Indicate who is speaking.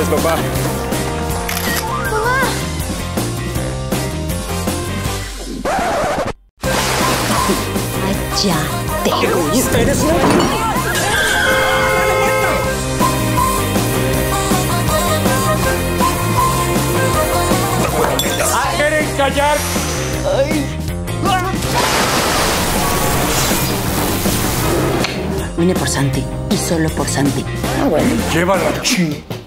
Speaker 1: Felicidades, papá.
Speaker 2: ¡Cállate!
Speaker 1: ¡Egoísta, eres un... ¡Quieren callar!
Speaker 2: Vine por Santi y solo por Santi.
Speaker 1: Llévala, ching.